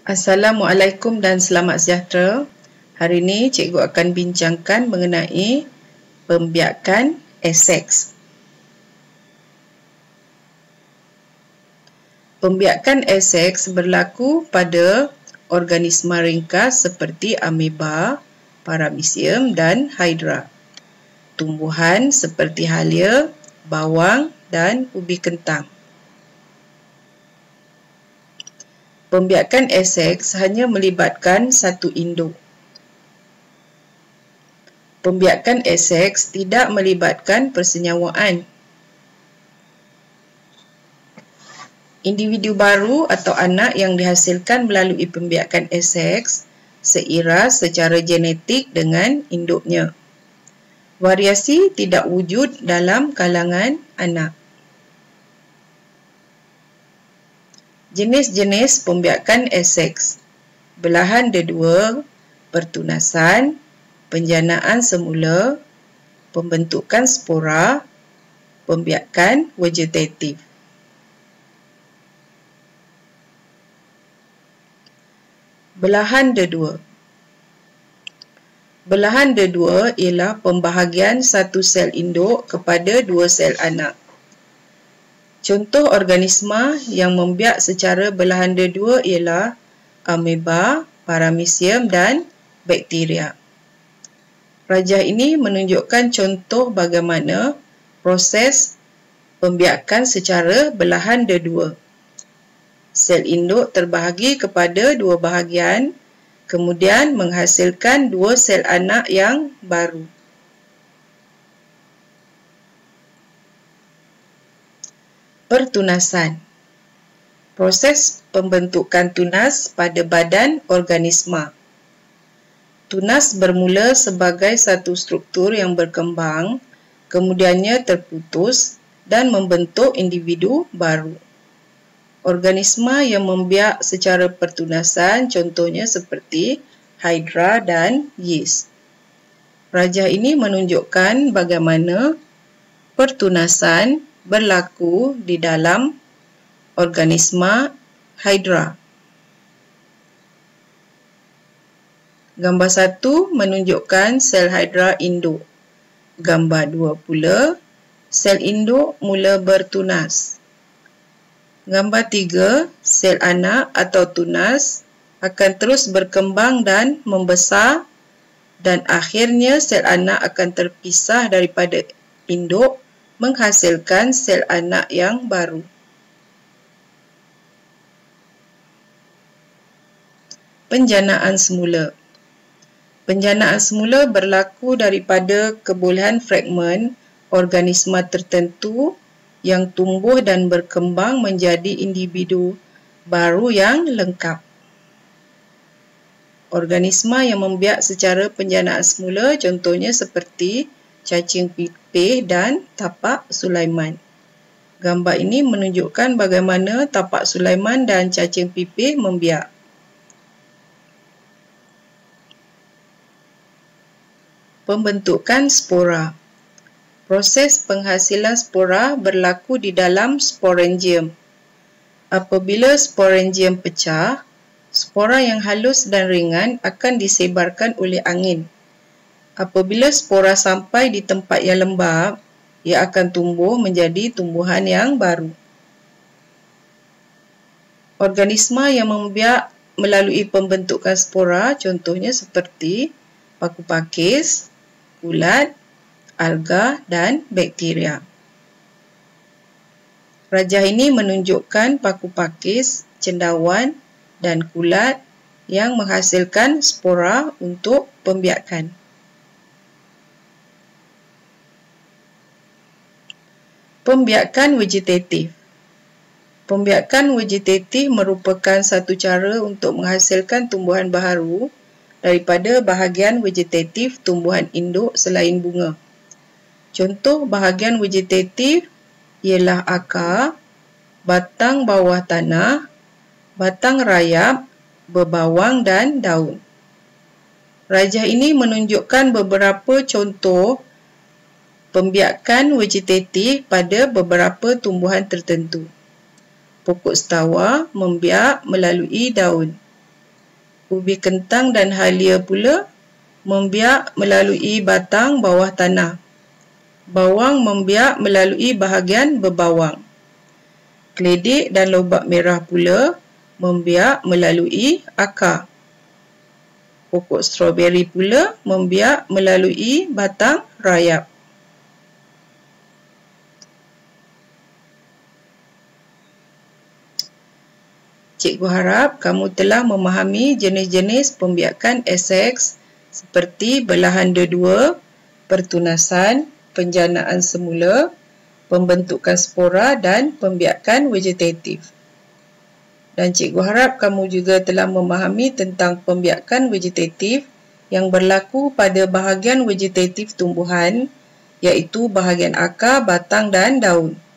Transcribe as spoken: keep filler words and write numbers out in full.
Assalamualaikum dan selamat sejahtera. Hari ini cikgu akan bincangkan mengenai pembiakan Essex. Pembiakan Essex berlaku pada organisma ringkas seperti ameba, paramecium dan hydra. Tumbuhan seperti halia, bawang dan ubi kentang. Pembiakan Essex hanya melibatkan satu induk. Pembiakan Essex tidak melibatkan persenyawaan. Individu baru atau anak yang dihasilkan melalui pembiakan Essex seiras secara genetik dengan induknya. Variasi tidak wujud dalam kalangan anak. Jenis-jenis pembiakan Essex: belahan dedua, pertunasan, penjanaan semula, pembentukan spora, pembiakan vegetatif. Belahan dedua. Belahan dedua ialah pembahagian satu sel induk kepada dua sel anak. Contoh organisma yang membiak secara belahan dedua ialah ameba, paramecium dan bakteria. Rajah ini menunjukkan contoh bagaimana proses pembiakan secara belahan dedua. Sel induk terbahagi kepada dua bahagian, kemudian menghasilkan dua sel anak yang baru. Pertunasan. Proses pembentukan tunas pada badan organisma. Tunas bermula sebagai satu struktur yang berkembang, kemudiannya terputus dan membentuk individu baru. Organisma yang membiak secara pertunasan contohnya seperti hydra dan yeast. Rajah ini menunjukkan bagaimana pertunasan berlaku di dalam organisma hydra. Gambar satu menunjukkan sel hydra induk. Gambar dua pula, sel induk mula bertunas. Gambar tiga, sel anak atau tunas akan terus berkembang dan membesar dan akhirnya sel anak akan terpisah daripada induk menghasilkan sel anak yang baru. Penjanaan semula. Penjanaan semula berlaku daripada kebolehan fragmen organisma tertentu yang tumbuh dan berkembang menjadi individu baru yang lengkap. Organisma yang membiak secara penjanaan semula contohnya seperti cacing pipih dan tapak Sulaiman. Gambar ini menunjukkan bagaimana tapak Sulaiman dan cacing pipih membiak. Pembentukan spora. Proses penghasilan spora berlaku di dalam sporangium. Apabila sporangium pecah, spora yang halus dan ringan akan disebarkan oleh angin. Apabila spora sampai di tempat yang lembap, ia akan tumbuh menjadi tumbuhan yang baru. Organisma yang membiak melalui pembentukan spora contohnya seperti paku pakis, kulat, alga dan bakteria. Rajah ini menunjukkan paku pakis, cendawan dan kulat yang menghasilkan spora untuk pembiakan. Pembiakan vegetatif. Pembiakan vegetatif merupakan satu cara untuk menghasilkan tumbuhan baharu daripada bahagian vegetatif tumbuhan induk selain bunga. Contoh bahagian vegetatif ialah akar, batang bawah tanah, batang rayap, berbawang dan daun. Rajah ini menunjukkan beberapa contoh pembiakan vegetatif pada beberapa tumbuhan tertentu. Pokok setawa membiak melalui daun. Ubi kentang dan halia pula membiak melalui batang bawah tanah. Bawang membiak melalui bahagian berbawang. Keledek dan lobak merah pula membiak melalui akar. Pokok stroberi pula membiak melalui batang rayap. Cikgu harap kamu telah memahami jenis-jenis pembiakan S X seperti belahan dua-dua, pertunasan, penjanaan semula, pembentukan spora dan pembiakan vegetatif. Dan cikgu harap kamu juga telah memahami tentang pembiakan vegetatif yang berlaku pada bahagian vegetatif tumbuhan, iaitu bahagian akar, batang dan daun.